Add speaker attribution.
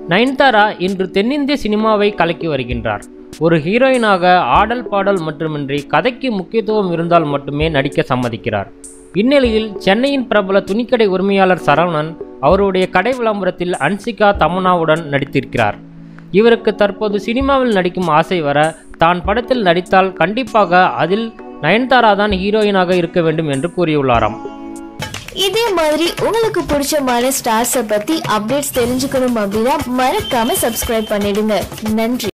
Speaker 1: நயன்தாரா இன்று தென்னிந்திய சினிமாவை கலக்கி வருகின்றார். ஒரு ஹீரோயினாக ஆடல் பாடல் மட்டுமின்றி கதைக்கு முக்கியத்துவம் இருந்தால் மட்டுமே நடிக்க சம்மதிக்கிறார். இந்நிலையில் சென்னையின் பிரபல துணிக்கடை உரிமையாளர் சரவணன் அவருடைய கடை விளம்பரத்தில் அன்சிகா தமன்னாவுடன் நடித்திருக்கிறார். இவருக்கு தற்போது சினிமாவில் நடிக்கும் ஆசை வர தான் படத்தில் நடித்தால் கண்டிப்பாக அதில் நயன்தாரா தான் ஹீரோயினாக இருக்க வேண்டும் என்று கூறியுள்ளாராம்.
Speaker 2: இதே மாதிரி உங்களுக்கு பிடிச்சமான ஸ்டார்ஸை பத்தி அப்டேட்ஸ் தெரிஞ்சுக்கணும் அப்படின்னா மறக்காம சப்ஸ்கிரைப் பண்ணிடுங்க. நன்றி.